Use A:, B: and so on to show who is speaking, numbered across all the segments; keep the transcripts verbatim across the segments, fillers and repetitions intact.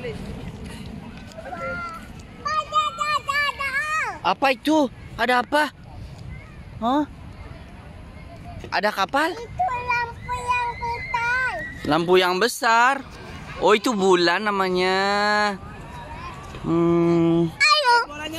A: Apa itu? Ada apa? Hah? Ada kapal?
B: Itu lampu yang besar.
A: Lampu yang besar. Oh, itu bulan namanya. Hmm.
B: Ayo.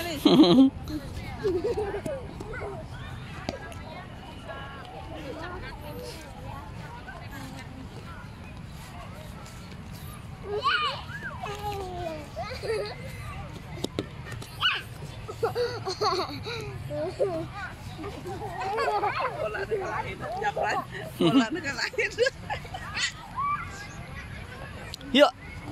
C: Bola nekalahin, japran. Bola nekalahin.
A: Yuk.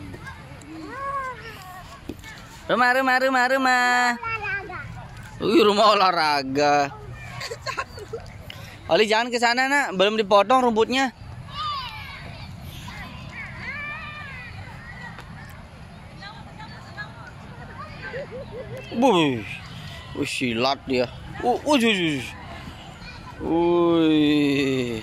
A: Rumah, rumah, rumah, rumah. Wih, rumah olahraga. Oli, jangan ke sana, Nak. Belum dipotong rumputnya. Wuih. Wih, silat dia. Uh, uh, uh, Wih.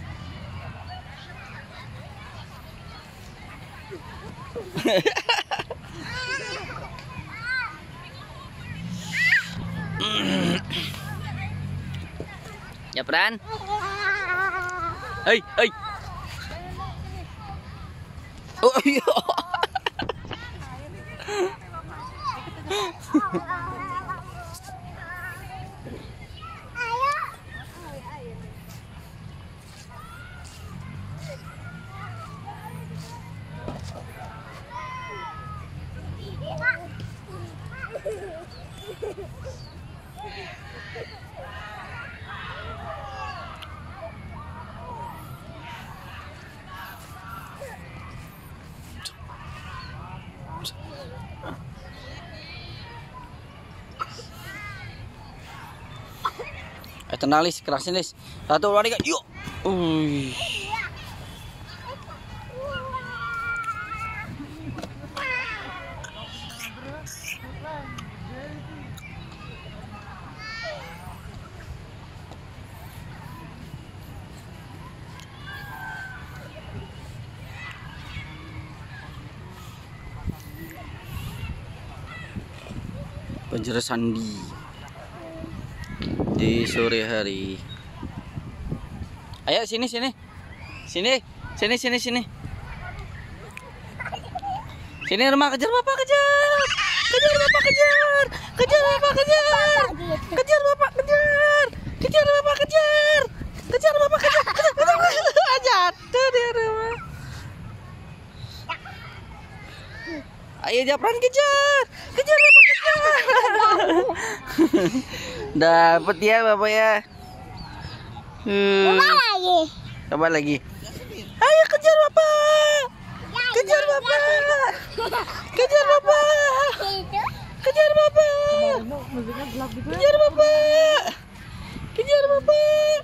A: Japran. Hei, hei. Oh, iya. Eh, tenang, Lis, kerasin, Lis. Satu, dua, tiga, yuk. Uy. Banjir Sandi di sore hari. Ayo sini sini. Sini, sini sini sini. Sini rumah, kejar Bapak, kejar. Kejar Bapak, kejar. Kejar Bapak, kejar. Kejar Bapak, kejar. Kejar Bapak, kejar. Kejar Bapak, kejar. Kejar, kejar. Jatuh dia rumah. Ayo Japran, kejar. Kejar Bapak, kejar. Dapat ya Bapak ya. Hmm.
B: Coba lagi.
A: Coba lagi. Ayo kejar Bapak. Kejar Bapak. Kejar Bapak. Kejar Bapak. Kejar Bapak. Kejar Bapak.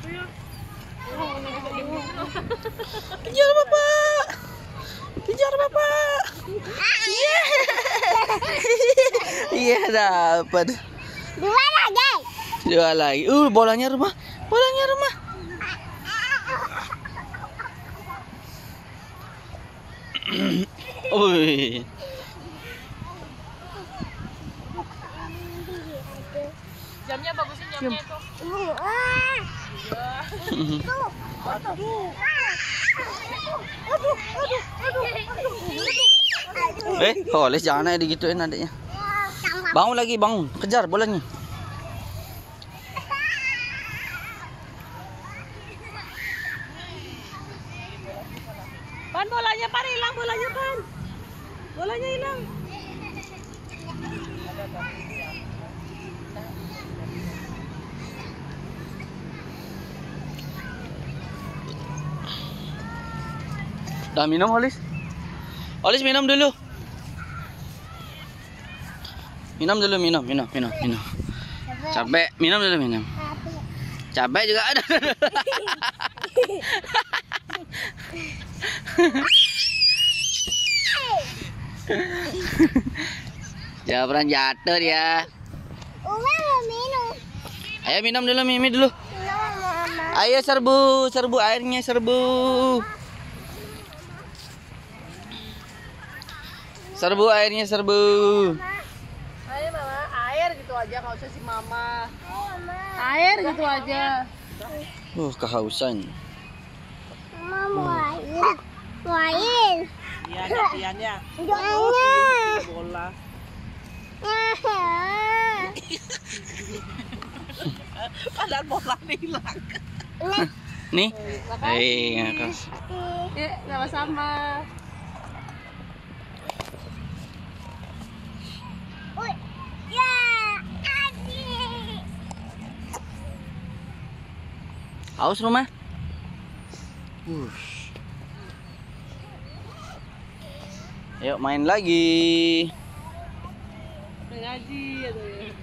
A: Kejar Bapak. Kejar Bapak. Iya. Iya, dapat.
B: Dua lagi.
A: Dua lagi. Uh, bolanya rumah. Bolanya rumah. Wih.
C: Jamnya bagusin jamnya itu.
A: Eh, oh, Les, jangan aja digituin adiknya. Bangun lagi, bangun. Kejar bolanya.
C: Pan, bolanya Pan hilang, bolanya Pan. Bolanya hilang.
A: Dah minum, Olis? Olis minum dulu. Minum dulu, minum, minum, minum, minum. Capek, minum dulu, minum. Capek juga ada. Japran jatuh dia.
B: Uma mau minum.
A: Ayo minum dulu, Mimi dulu.
B: Mama.
A: Ayo serbu, serbu airnya, serbu. Serbu airnya, serbu.
C: Ayo mama, air gitu aja, nggak usah si mama.
B: Mama.
C: Air gitu aja.
A: Uh, kehausan.
B: Mama mau air. Mau air.
C: Iya, latihannya.
B: Jangan.
C: Bola. Padahal bola hilang.
A: Nih. Eh, ngakas.
C: Ya, sama-sama.
B: Uy. Ya, adik.
A: Haus rumah. Wush. Yuk main lagi.
C: Ngaji ya tuh ya.